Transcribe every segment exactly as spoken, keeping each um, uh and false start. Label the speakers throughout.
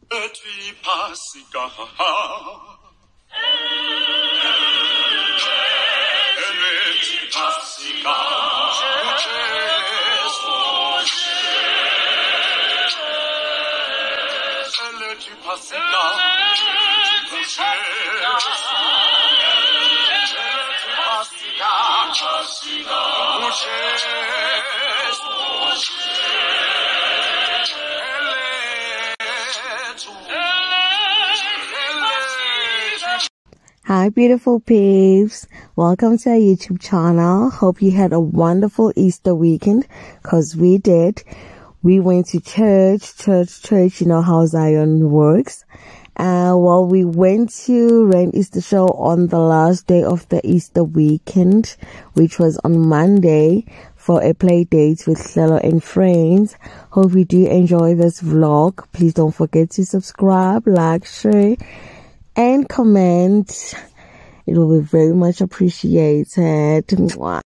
Speaker 1: Eti pasika. Eti pasika. Eti pasika.
Speaker 2: Hi beautiful peeps, welcome to our YouTube channel. Hope you had a wonderful Easter weekend, cause we did. We went to church, church, church, you know how Zion works. Uh, well, we went to Rain Easter Show on the last day of the Easter weekend, which was on Monday, for a play date with Hlelo and friends. Hope you do enjoy this vlog. Please don't forget to subscribe, like, share, and comment. It will be very much appreciated. Mwah.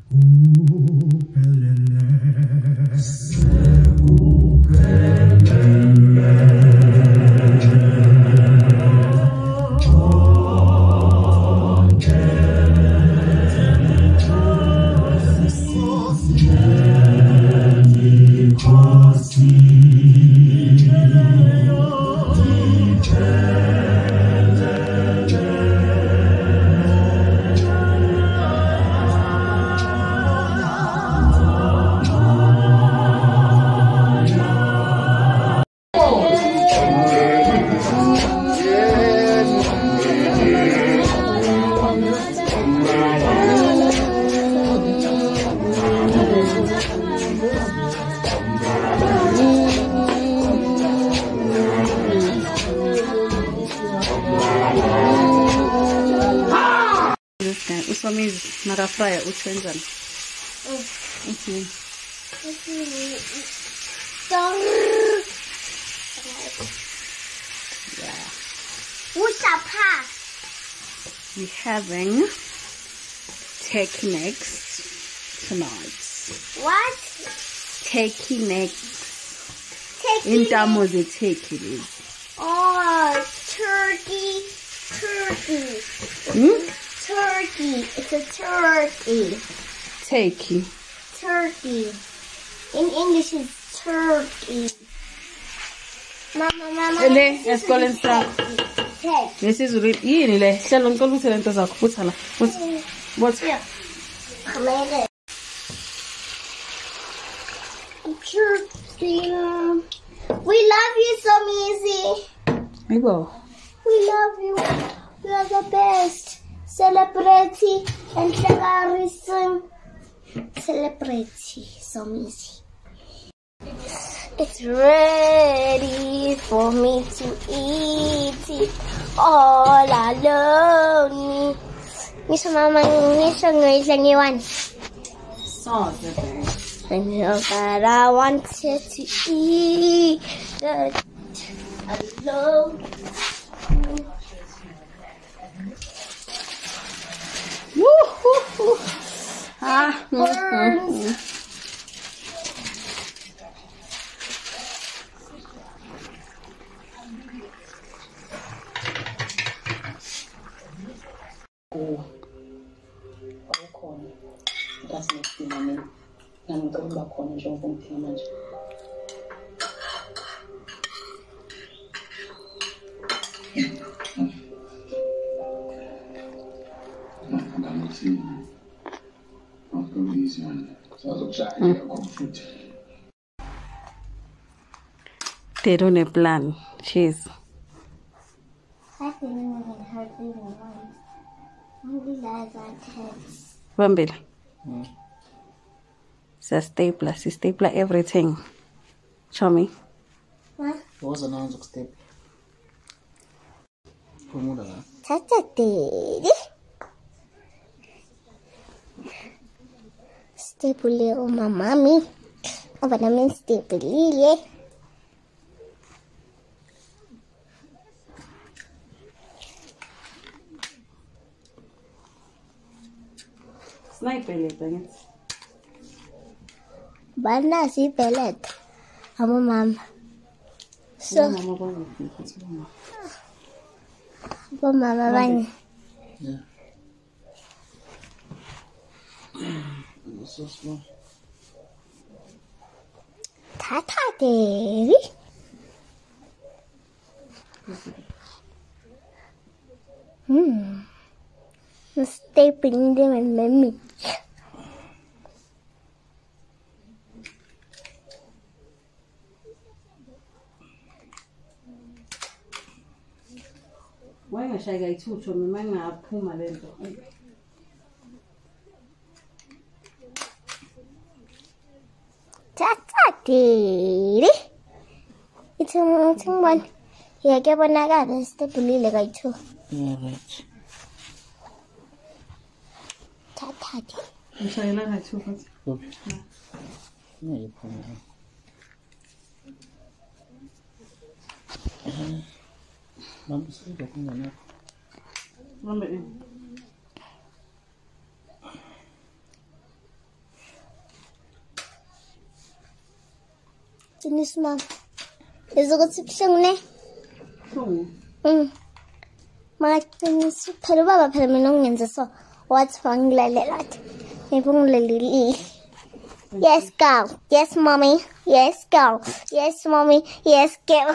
Speaker 3: Usamizi nakafraya uchenzani. Okay. Yeah. We're having turkey necks tonight.
Speaker 4: What?
Speaker 3: Turkey necks.
Speaker 4: Turkey.
Speaker 3: In Tamo the turkey.
Speaker 4: Oh, turkey, turkey.
Speaker 3: Hmm?
Speaker 4: Turkey. It's a turkey.
Speaker 3: Turkey.
Speaker 4: Turkey. In English, it's turkey. Mama, mama.
Speaker 3: Ele, esikoleni sakho.
Speaker 4: Turkey.
Speaker 3: Lesizulu yini le? Hlelo ngicela ukuthi lento zakho phutha la. What? What?
Speaker 4: Yeah. Come here. Turkey. We love you, so easy.
Speaker 3: Maybe.
Speaker 4: We love you. You are the best. Celebrate and celebrate. Celebrate, so easy. It's ready for me to eat it all alone. Miss Mama, Miss Mama,
Speaker 3: Sauce, baby.
Speaker 4: I know that I wanted to eat it alone.
Speaker 3: Woo-hoo-hoo. Ah,
Speaker 4: Burns.
Speaker 3: mm-hmm. Oh, awukhona. That's next thing I mean. Nami ngicela uba khona njengoba ngithina manje. They don't have a plan. Cheers.
Speaker 4: I think I'm going to hurt you one. Only lies are heads.
Speaker 3: Bambila. Mm. It's a stapler. It's a stapler everything. Show me.
Speaker 4: What?
Speaker 5: What's the name of stapler?
Speaker 4: Saturday. Staple oh my mommy. Oh, but I mean staple lily.
Speaker 3: Sniper pellet.
Speaker 4: Bana si pellet. Amo mama. So, but Mama Bunny.
Speaker 5: Yeah. It's so small.
Speaker 4: Tata Daddy. Hmm. I'm stapling them in my meat.
Speaker 3: Why am I shy guy too? So my man na puma lento.
Speaker 4: Tata Daddy. It's a mountain one. Yeah, get one I got and stapling like I too.
Speaker 5: Yeah, right.
Speaker 4: Tata Daddy.
Speaker 3: I'm shy na guy too.
Speaker 5: Okay. Yeah, you put it on. Mama, see that thing or not?
Speaker 3: Mama.
Speaker 4: Finish, Mom. Is it good to sing? Hmm. My finish. Pero Baba, pero me no entiendo so. What's wrong, Lily? Me pongo Lily. Yes, girl. Yes, mommy. Yes, girl. Yes, mommy. Yes, girl.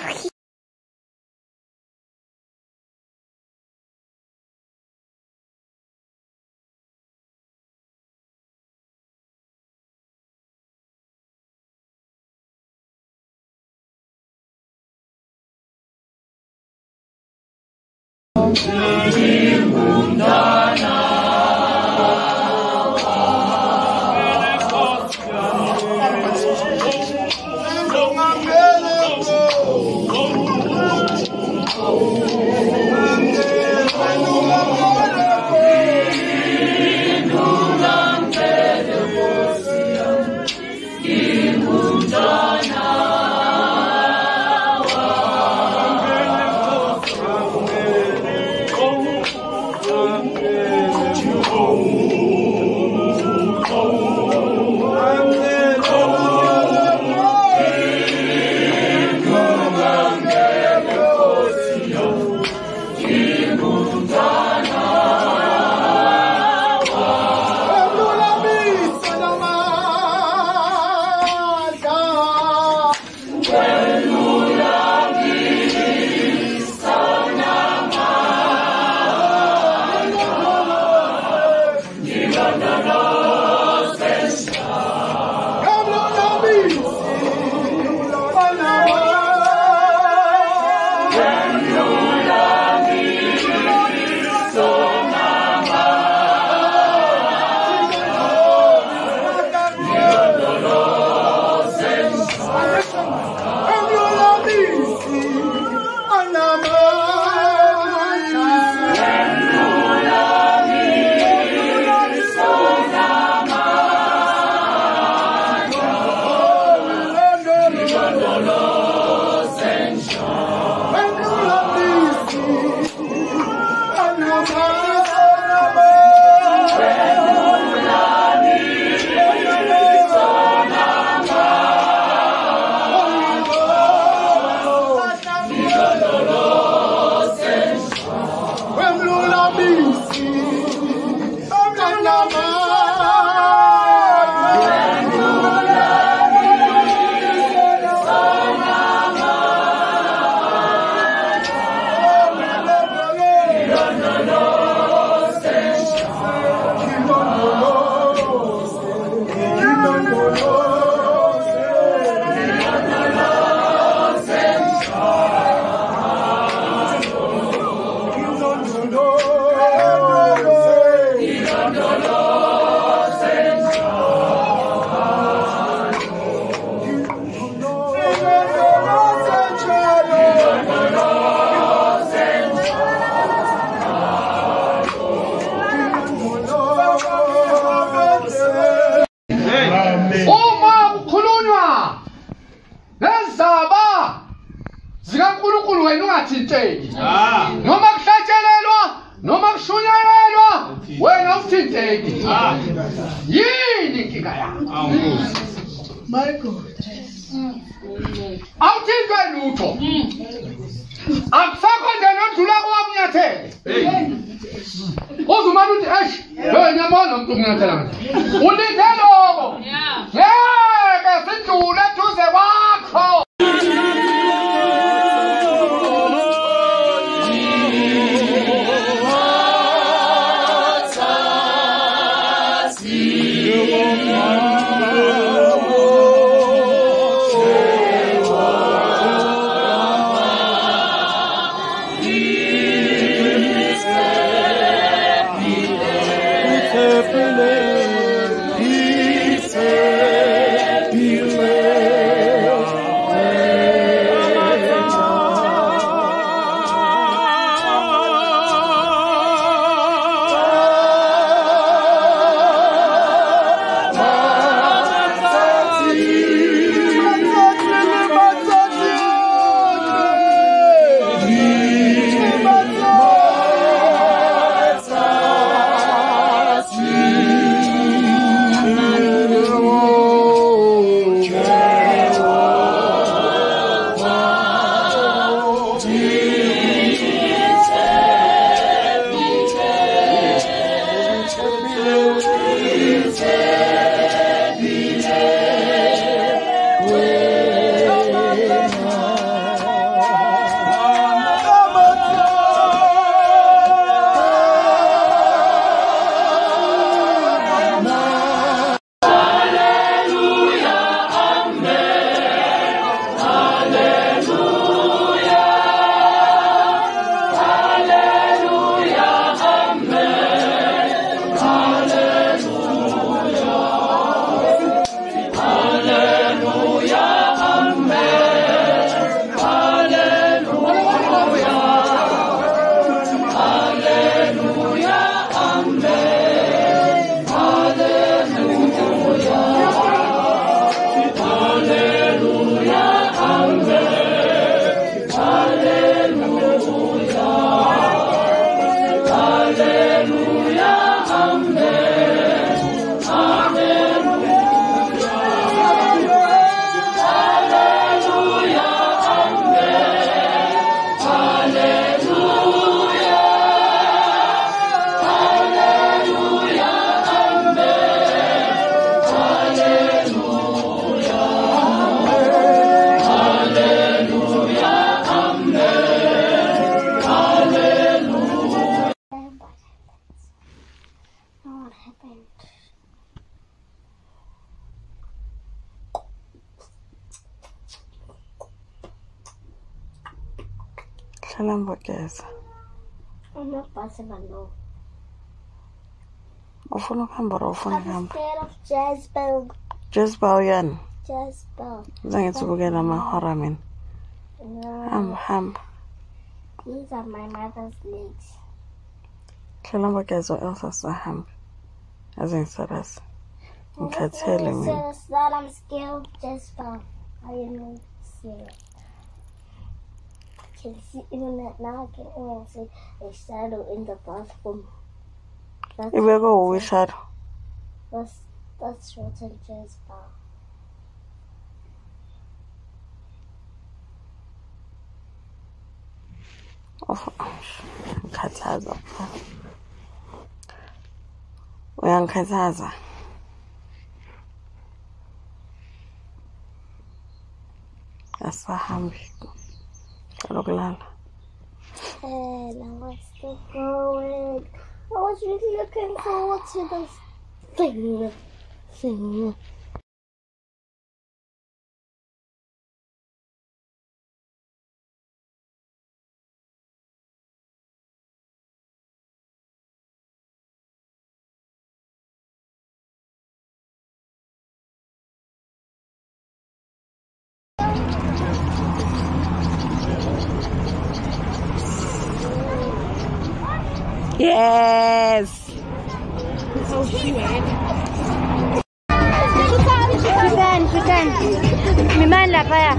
Speaker 6: My God. awuthintwe lutho akusakho nje nodlula kwamnyathele uzumana uthi eish hey nyamona umuntu kunyathela manje ulitheloko ngeke sidlule eduze kwakho.
Speaker 3: Hlambogeza.
Speaker 4: I'm not possible, no.
Speaker 3: Ufuna ukuhamba or ufuna
Speaker 4: I'm
Speaker 3: ukuhamba?
Speaker 4: scared of Jezebel.
Speaker 3: Jezebel yani.
Speaker 4: Jezebel.
Speaker 3: Zange sibukela amahora mina.
Speaker 4: No.
Speaker 3: Hamba hamba.
Speaker 4: These are my mother's legs.
Speaker 3: Hlambogeza Elsa sahamba. Azingisalasi. Ngikhathele mina.
Speaker 4: Says that I'm scared of Jezebel. I am scared. I can see even that now. I can even see a shadow in the bathroom. That's
Speaker 3: Ibe ko uwishado.
Speaker 4: That's that's rotten Jezebel.
Speaker 3: Of ngikhathaza. Uyangikhathaza. Asahambi. Lokulala.
Speaker 4: And I was still going. I was really looking forward to this thing. Thing.
Speaker 3: Yes.
Speaker 4: Pretend, pretend. Mi man la paya.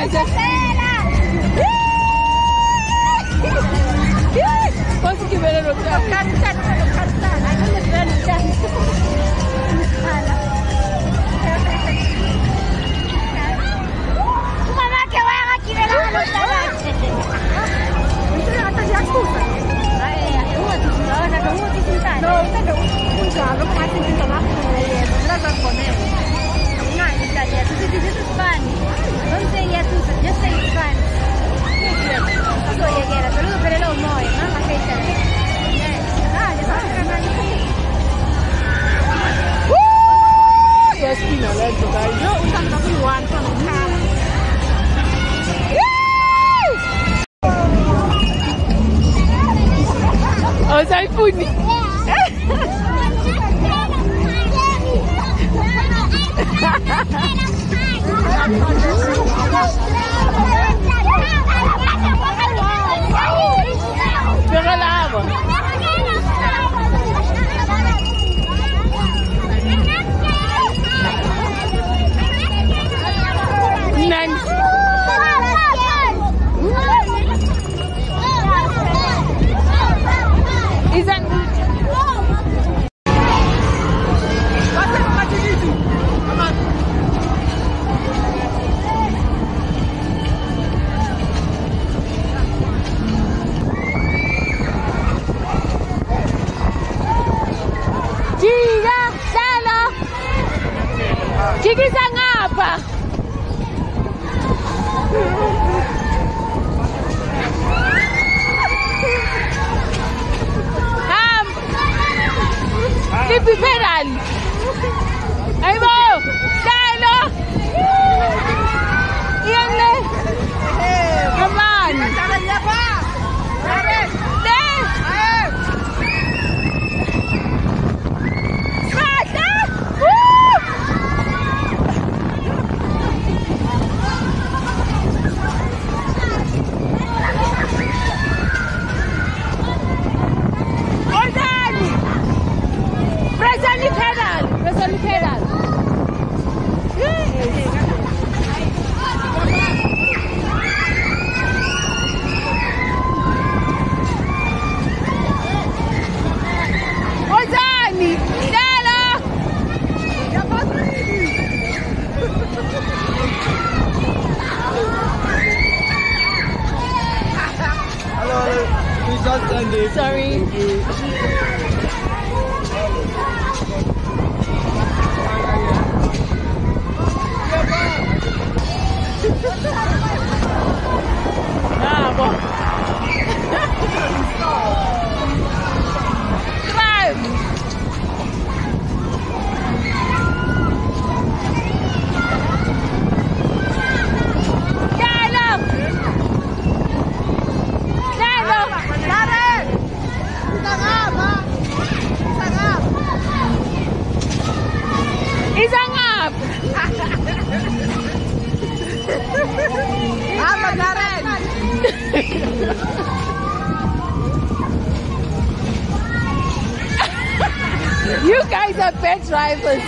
Speaker 2: You guys are bad drivers.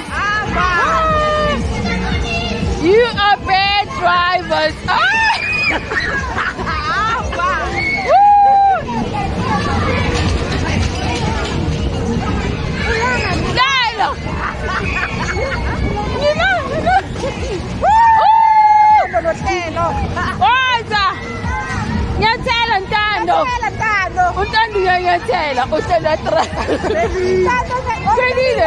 Speaker 2: You are bad drivers. Nyathela Ntando. Untando uyanyathela uhlelo atra. Kwenile.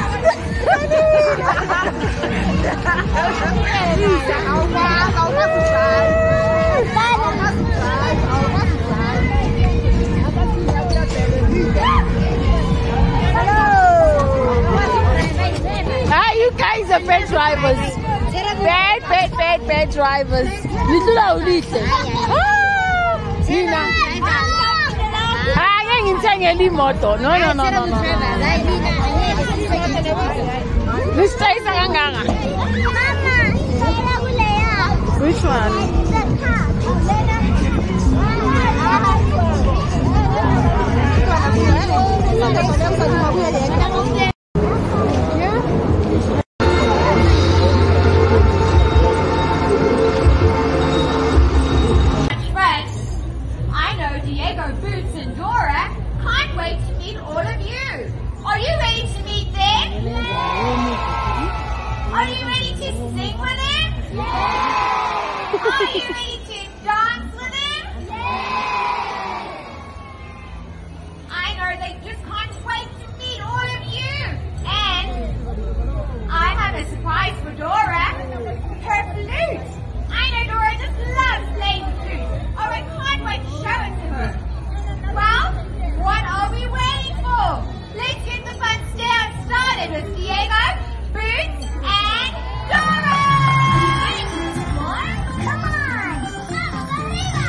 Speaker 2: Ah, you guys are bad drivers. Bad, bad, bad, bad drivers. Little little. Nina. Ah, yang ngithengela imoto. No, no, no, no, no. Nisayisa kanganga. Which one?
Speaker 7: you ready to dance with him? I know they just can't wait to meet all of you. And I have a surprise for Dora. Her flute. I know Dora just loves playing the flute. Oh, I can't wait to show it to her. Well, what are we waiting for? Let's get the fun stand started with Diego, Boots, and Dora! Come on! Vamos arriba!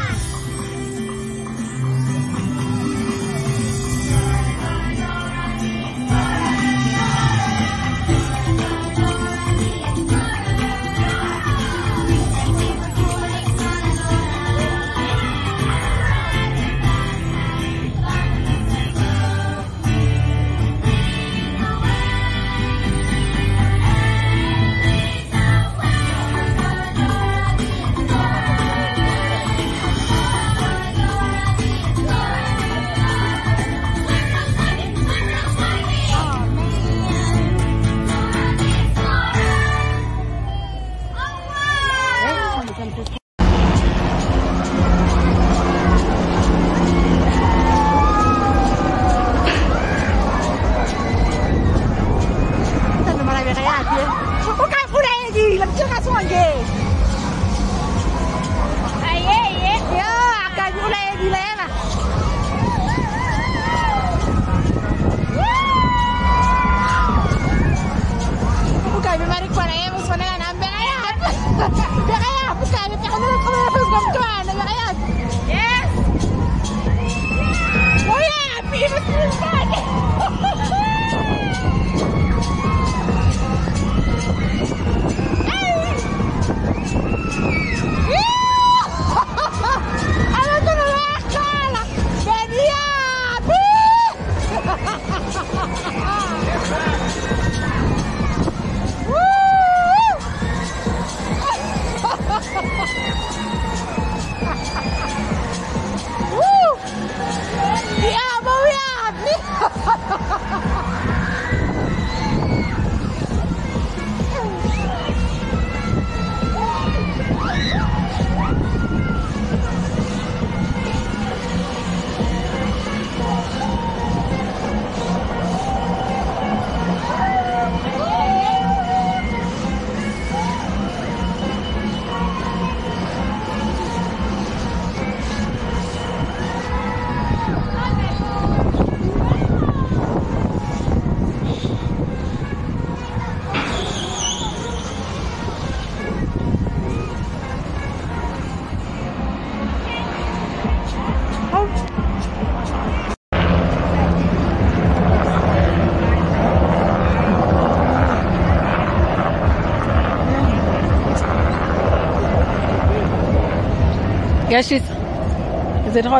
Speaker 3: Yes, it's, is it hot?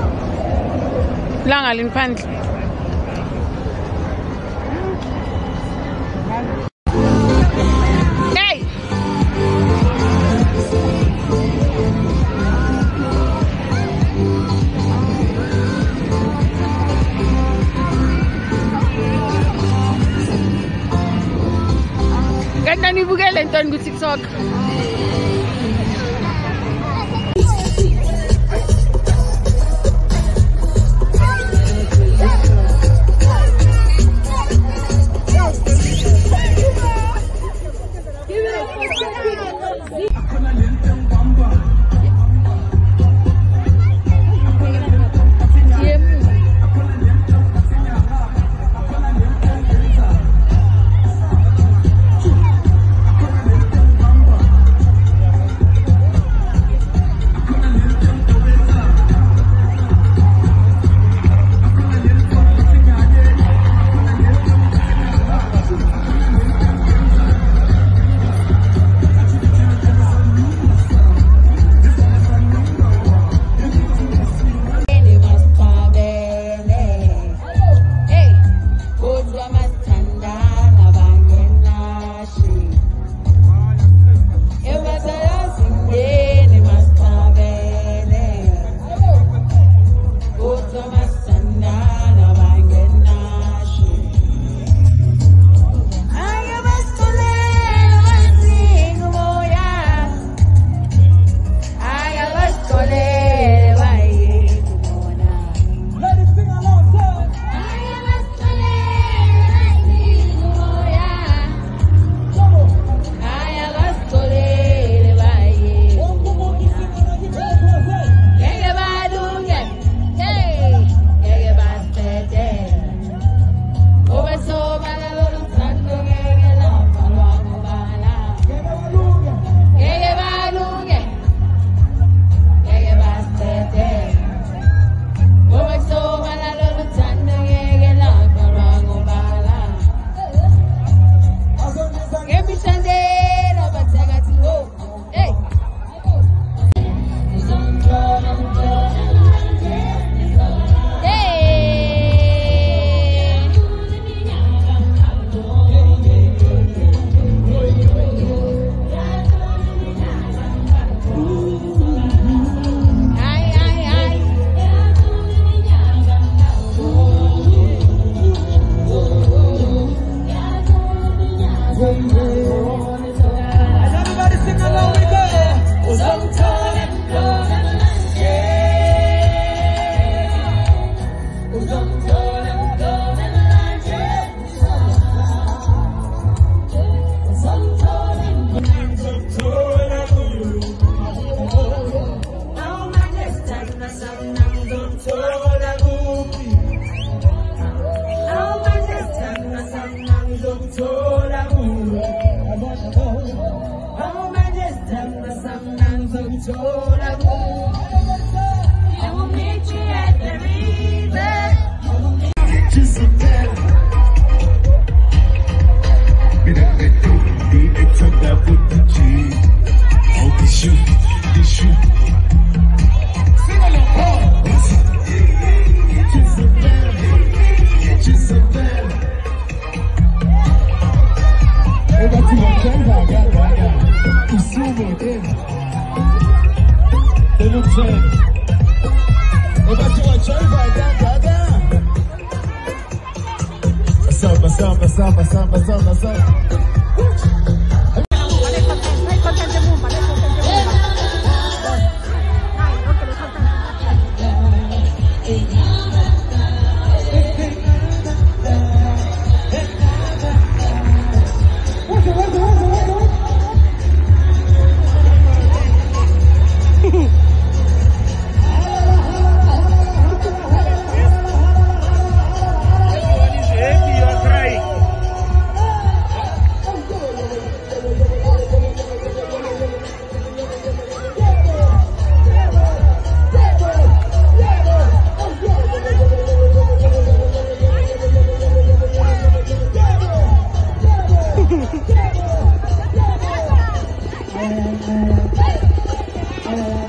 Speaker 3: Lang in pant. Hey! Ganda ni bugel enton ku TikTok.
Speaker 8: Samba, samba, samba, samba, samba, samba.
Speaker 9: Uh,